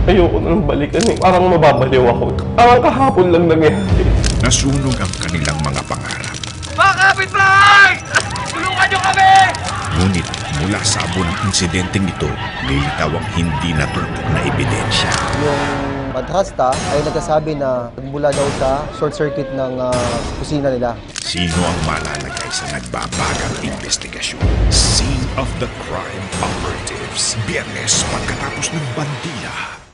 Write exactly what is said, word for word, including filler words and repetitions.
Ayoko nang balikan eh. Parang mababaliw ako. Parang kahapon lang nangyari. Nasunog ang kanilang mga pangarap. Mga kapitbahay! Tulungan niyo kami! Ngunit mula sa abo ng insidenteng ito, lilitaw ang hindi naturbok na ebidensya. Yung madrasta ay nagsasabi na mula daw sa short circuit ng uh, kusina nila. Sino ang malalagay sa nagbabagang investigasyon? Scene of the crime operatives. Biyernes pagkatapos ng bandila.